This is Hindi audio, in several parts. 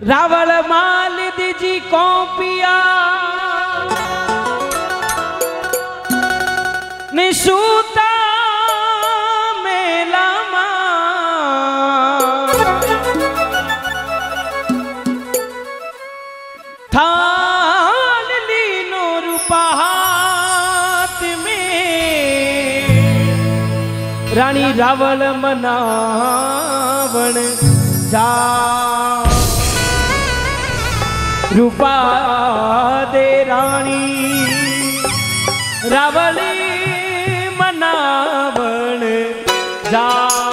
रावण माल दीजी कौपिया निसूता मेला थाल लीनो रूपाहात में रानी रावण मनावण जा रूपा दे रानी रावणी मनावण जा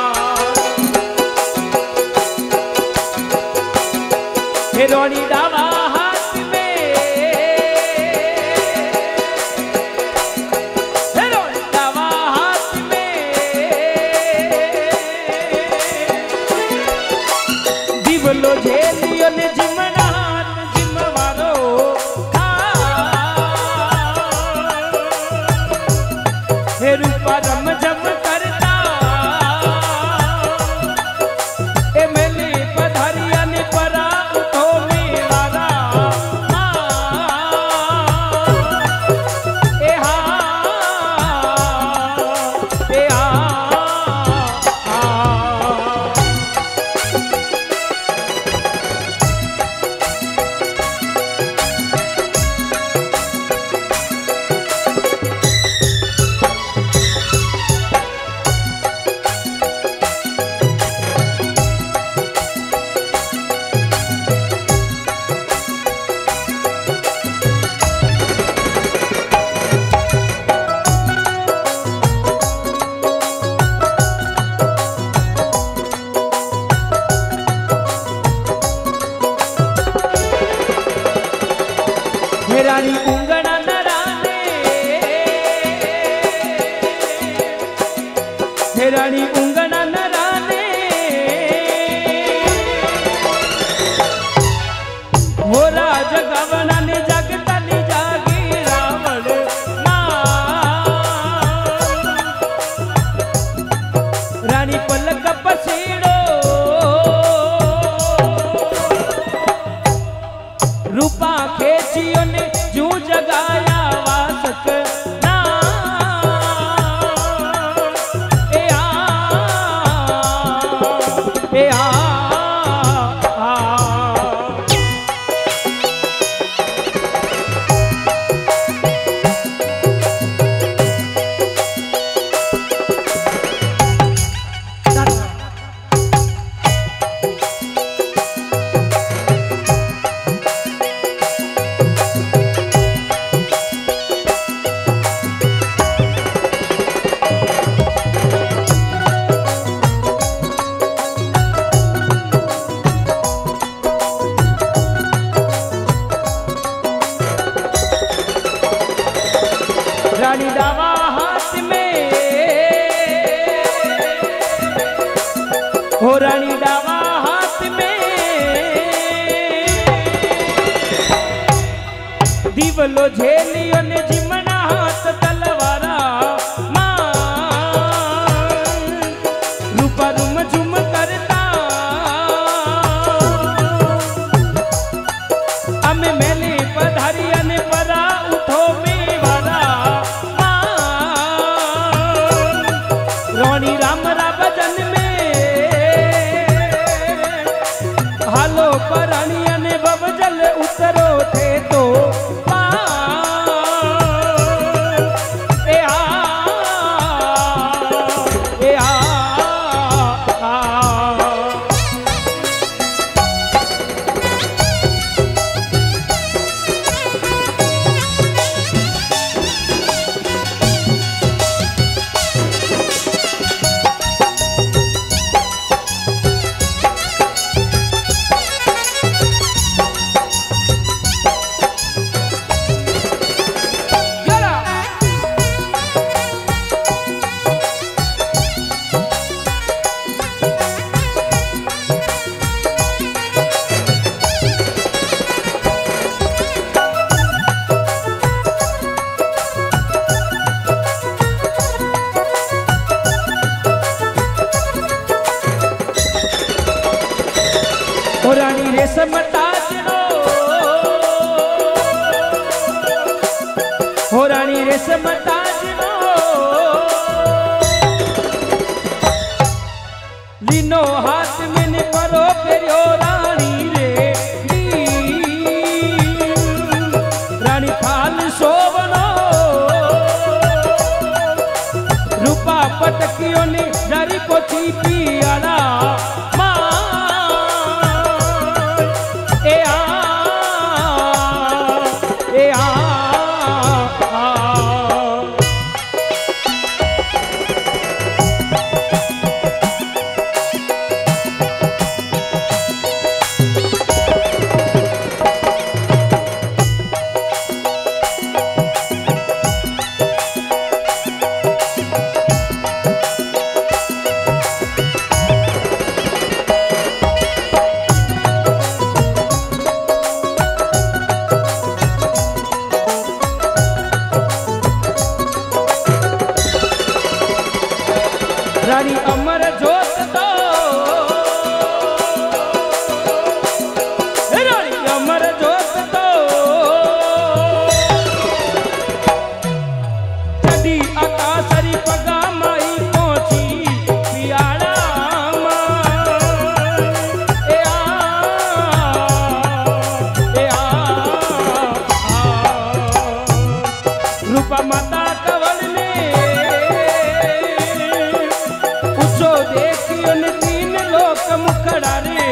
हे रोनी डावा हाथ में हे रोनी डावा हाथ में दिवलो झेलियो ने जिमना हे रूपा रम जम करता ए मेली पधारिया ने परा उठो मेवारा ए हा ए हा रानी उंगड़ा नराने हे रानी उंगड़ा नराने हो राज गवना ने जगता ने जागी रावण रानी पलक पसीड़ो रूपा खेचियो ने जू जगाया वासक ना ए आ ए आ रानी डावा हाथ में हो रानी डावा हाथ में दिवलो झेलियो ने जिमना हाथ तलवारा रूपा रुम झुम करता अमे मैंने पधारिया ने परा उठो रोनी राम रा भजन में हालो परानिया ने बवजल उतरो थे तो ए आ रेशम ताजरो हो रानी रेशम ताजरो लीनो हाथ में ने परो फेरियो रानी रे रानी थाल शोभनो रूपा पटकियों ने डरी पोछी पियाला रानी अमर जोत दो रानी अमर जोत दो कदी आकाशरी पगा माई पहुंची पियाला रूपा माता कवल ने देखियो ने तीन लोक मुखड़ा रे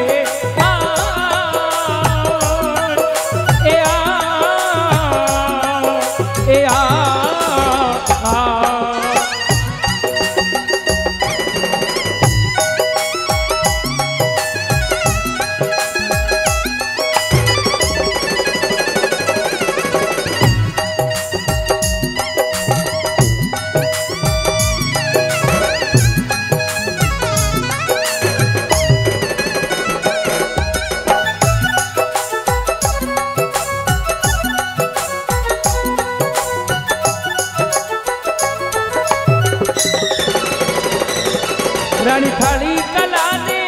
रानी थाली कला ने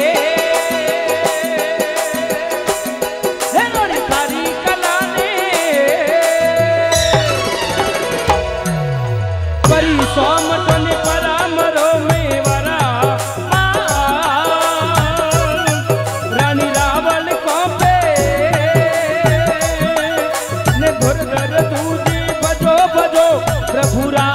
रानी थाली कला ने परी सोमट ने परामरो में वरा रानी रावण को पे ने धुरधर दूजी भजो भजो प्रभुरा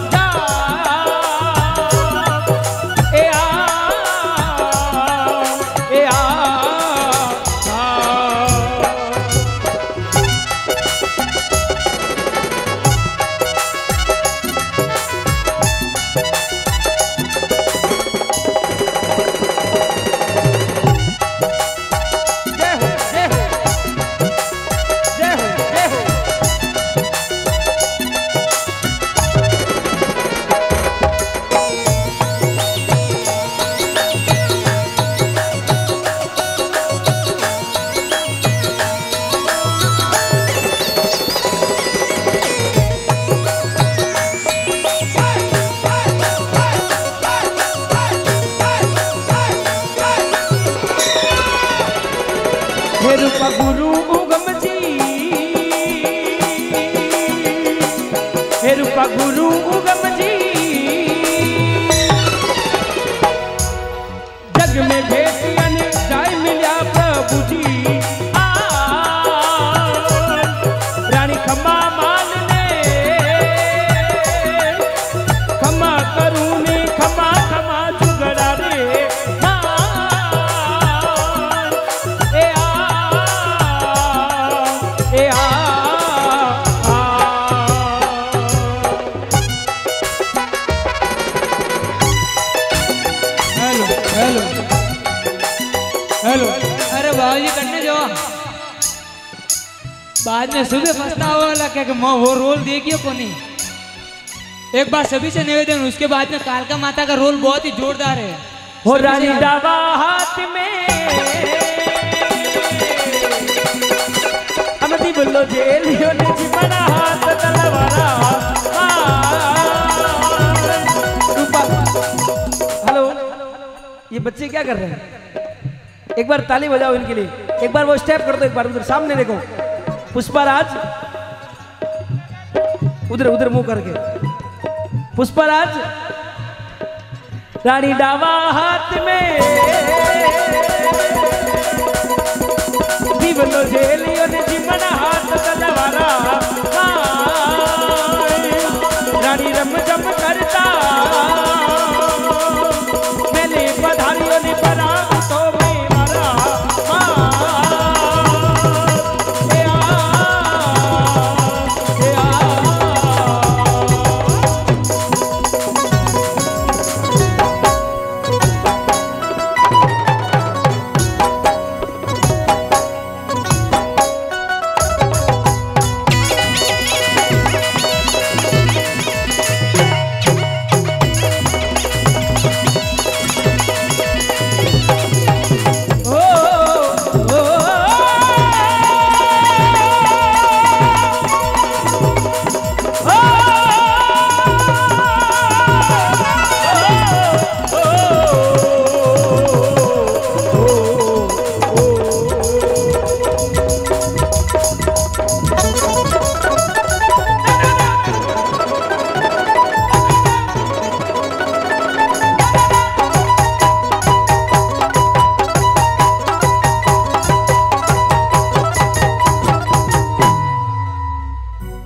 हे रूपा गुरु उगम जी हे रूपा गुरु उगम जी जग में भेटियन जाय मिल्या प्रभु जी रानी खम्मा मान ने खम्मा करूनी खम्मा खम्मा जुगड़ा रे हेलो हेलो अरे बाबूजी करने जो बाद में सुबह पछतावा वाला क्या कि वो रोल देखिए को नहीं। एक बार सभी से निवेदन, उसके बाद में कालका माता का रोल बहुत ही जोरदार है। हो रानी दावा हाथ में अमती बोलो जेलियो ने चिपड़ा हाथ तलवारा। हेलो, ये बच्चे क्या कर रहे हैं? एक बार ताली बजाओ इनके लिए। एक बार वो स्टेप कर दो, एक बार उधर सामने देखो। पुष्पराज उधर उधर मुंह करके। पुष्पराज रानी डावा हाथ में दीवलो जेलियो ने जिमना